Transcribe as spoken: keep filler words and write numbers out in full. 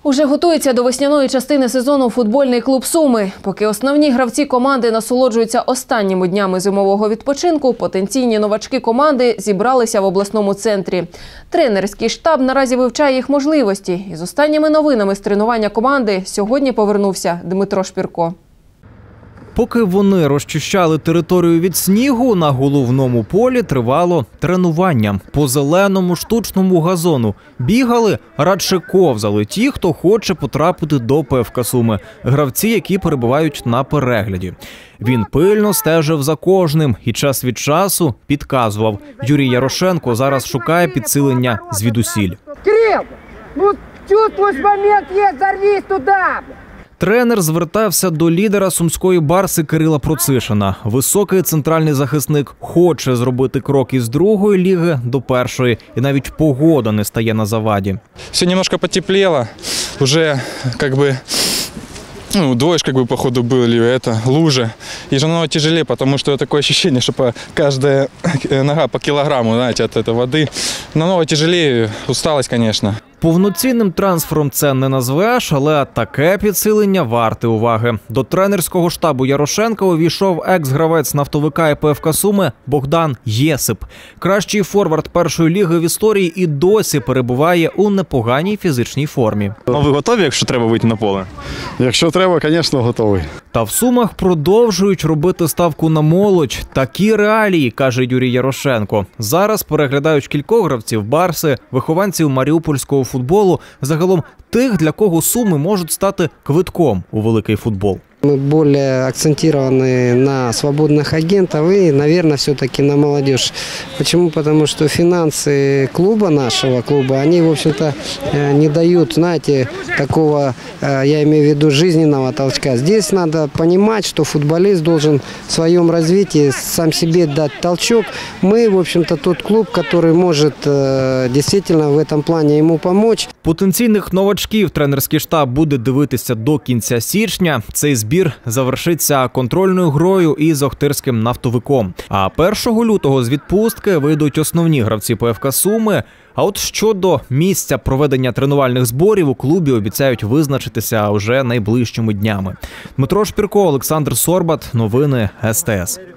Уже готується до весняної частини сезону футбольний клуб «Суми». Поки основні гравці команди насолоджуються останніми днями зимового відпочинку, потенційні новачки команди зібралися в обласному центрі. Тренерський штаб наразі вивчає їх можливості. І з останніми новинами з тренування команди сьогодні повернувся Дмитро Шпірко. Поки вони розчищали територію від снігу, на головному полі тривало тренування. По зеленому штучному газону бігали, радше ковзали ті, хто хоче потрапити до ПФК «Суми». Гравці, які перебувають на перегляді. Він пильно стежив за кожним і час від часу підказував. Юрій Ярошенко зараз шукає підсилення звідусіль. Кирил, ну чувствуєш момент є, зарвись туди! Тренер звертався до лідера сумської «Барси» Кирила Процишина. Високий центральний захисник хоче зробити крок із другої ліги до першої. І навіть погода не стає на заваді. Все немножко потеплело. Уже как бы... Ну, дождь, как бы, походу, были, это, лужи. И же оно тяжелее, потому что такое ощущение, что каждая нога по килограмму, знаете, от этой воды. Намного тяжелее, усталость, конечно. Повноцінним трансфером це не назвеш, але таке підсилення варте уваги. До тренерського штабу Ярошенка увійшов екс-гравець нафтовика і ПФК «Суми» Богдан Єсип. Кращий форвард першої ліги в історії і досі перебуває у непоганій фізичній формі. Ну, ви готові, якщо треба вийти на поле? Якщо треба, звісно, готовий. Та в Сумах продовжують робити ставку на молодь. Такі реалії, каже Юрій Ярошенко. Зараз переглядають кількох гравців «Барси», вихованців маріупольського футболу, загалом тих, для кого Суми можуть стати квитком у великий футбол. Мы более акцентированы на свободных агентов и, наверное, все-таки на молодежь. Почему? Потому что финансы клуба, нашего клуба, они, в общем-то, не дают, знаете, такого, я имею в виду, жизненного толчка. Здесь надо понимать, что футболист должен в своем развитии сам себе дать толчок. Мы, в общем-то, тот клуб, который может действительно в этом плане ему помочь. Потенційних новачків тренерський штаб буде дивитися до кінця січня. Цей збір завершиться контрольною грою із охтирським нафтовиком. А першого лютого з відпустки вийдуть основні гравці ПФК «Суми». А от щодо місця проведення тренувальних зборів у клубі обіцяють визначитися уже найближчими днями. Дмитро Шпірко, Олександр Сорбат. Новини ес те ес.